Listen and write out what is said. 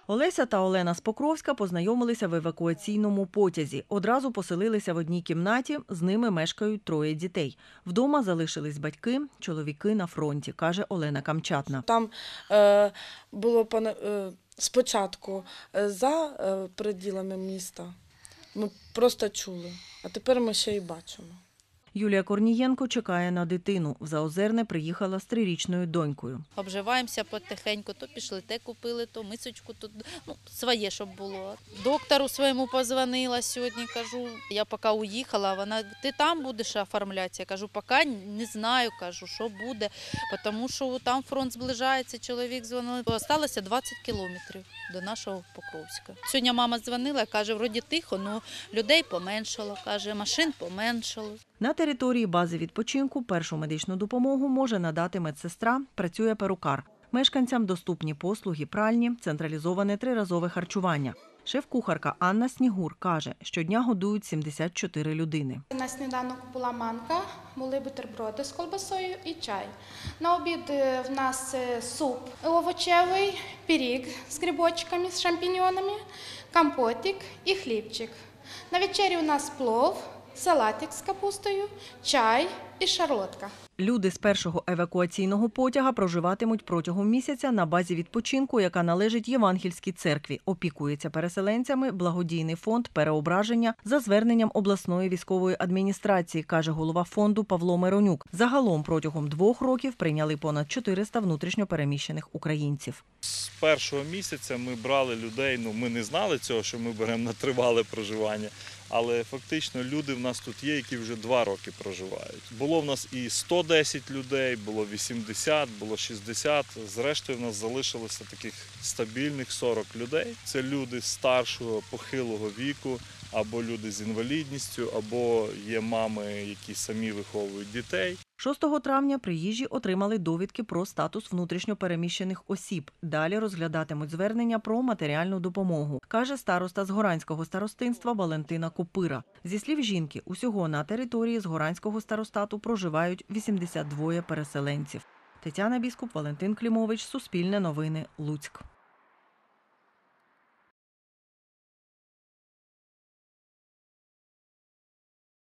Олеся та Олена з Покровська познайомилися в евакуаційному потязі. Одразу поселилися в одній кімнаті, з ними мешкають 3 дітей. Вдома залишились батьки, чоловіки на фронті, каже Олена Камчатна. Там було спочатку за пределами міста, ми просто чули, а тепер ми ще й бачимо. Юлія Корнієнко чекає на дитину. В Заозерне приїхала з 3-річною донькою. Обживаємося потихеньку, то пішли те купили, то мисочку, то своє, щоб було. Доктору своєму позвонила сьогодні, кажу, я поки уїхала, вона, ти там будеш оформлятися? Я кажу, поки не знаю, кажу, що буде, тому що там фронт зближається, чоловік дзвонив. Осталося 20 кілометрів до нашого Покровська. Сьогодні мама дзвонила, каже, вроді тихо, але людей поменшало, каже, машин поменшало. На території бази відпочинку першу медичну допомогу може надати медсестра, працює перукар. Мешканцям доступні послуги пральні, централізоване 3-разове харчування. Шеф-кухарка Анна Снігур каже, щодня годують 74 людини. На сніданок була манка, були бутерброди з колбасою і чай. На обід в нас суп овочевий, пиріг з грибочками, з шампіньонами, компотик і хлібчик. На вечері у нас плов, салатик з капустою, чай і шарлотка. Люди з першого евакуаційного потяга проживатимуть протягом місяця на базі відпочинку, яка належить Євангельській церкві. Опікується переселенцями благодійний фонд «Переображення» за зверненням обласної військової адміністрації, каже голова фонду Павло Миронюк. Загалом протягом 2 років прийняли понад 400 внутрішньо переміщених українців. З першого місяця ми брали людей, ми не знали цього, що ми беремо на тривале проживання, але фактично люди в нас тут є, які вже 2 роки проживають. Було в нас і 110 людей, було 80, було 60, зрештою в нас залишилося таких стабільних 40 людей. Це люди старшого, похилого віку, або люди з інвалідністю, або є мами, які самі виховують дітей. 6 травня приїжджі отримали довідки про статус внутрішньо переміщених осіб. Далі розглядатимуть звернення про матеріальну допомогу, каже староста Згоранського старостинства Валентина Копира. Зі слів жінки, усього на території Згоранського старостату проживають 82 переселенців. Тетяна Біскуп, Валентин Клімович, Суспільне новини, Луцьк.